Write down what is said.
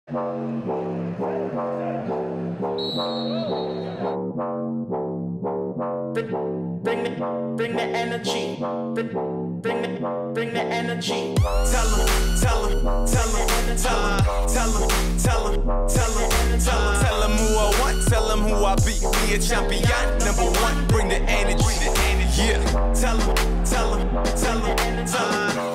Bring the energy. Bring the energy. Tell 'em, tell 'em, tell 'em, tell 'em, tell 'em, tell 'em, tell 'em, tell 'em who I want, tell 'em who I be a champion, #1. Bring the energy. Yeah. Tell 'em, tell 'em, tell 'em, tell 'em.